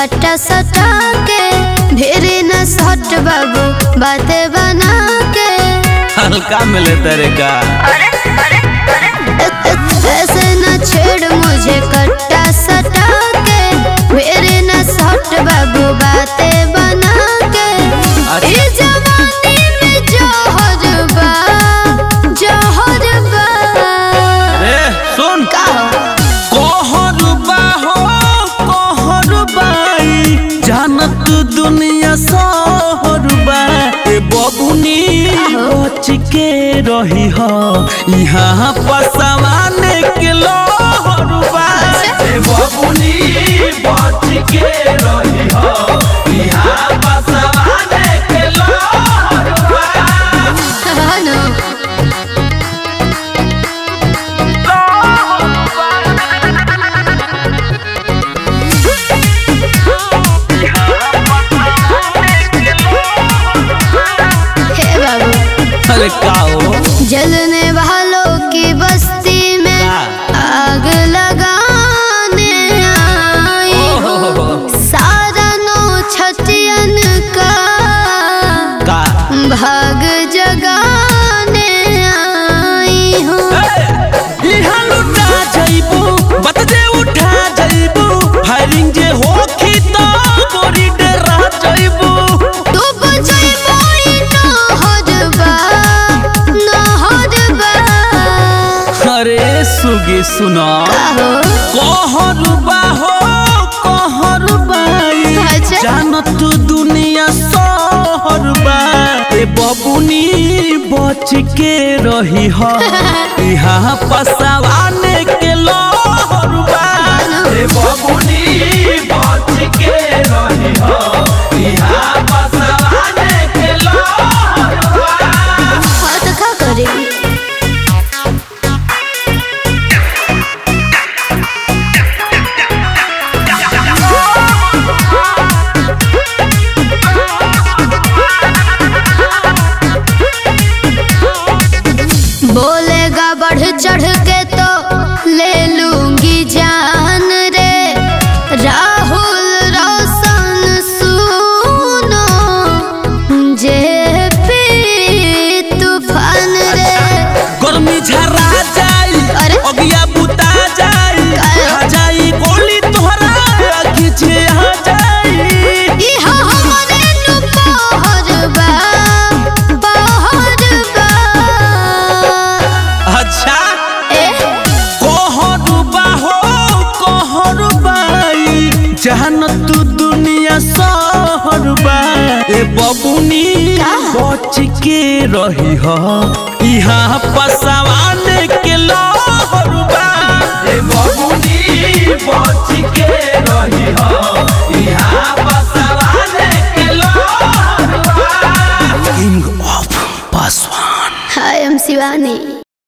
कट्टा सटा के भिरी न सट बाबू बातें बना के हल्का मिले तेरे का। ऐसे न छेड़ मुझे कट्टा सटा के भिरी न सट बाबू बातें बना के। इस जवानी में जोहर बा सुन जानत दुनिया सहरबा ए बबुनी बच के रही हो यहाँ पसवाने के लोहरबा ए बबुनी बच के रही हो यहाँ पसवाने के लोहरबा। जलने वालों की बस्ती में आग लगाने आई हूँ, सारा नौ छटियन का भाग जगाने आई हूँ। यहाँ लुटा जाइबू बत जे उठा जाइबू फायरिंग जे होखी तो गोरी डरा जाइबू। तू बजाइबू अरे सुगी सुना कहरुबा हो कहरुबाई जानत दुनिया सहरबा ए बबुनी बच के रही हो यहाँ पसवाने के लोहरबा ए बबुनी बच के रही हो यहाँ पसवाने के लोहरबा। हाँ तो क्या करेगी? बोलेगा बढ़ चढ़ के तो ले लूंगी जान रे राहुल रोशन सुनो जेपी तूफान रे। गर्मी झरा जाई अगिया बुता जाई आ जाई गोली तोहरा खींचे आ जाई। इहा हमरे नु पहरबा अच्छा कहरुबा हो कहरुबाई जहानत दुनिया सहरबा ए बबुनी बच के रही हो यहाँ पसवाने के लोहरबा।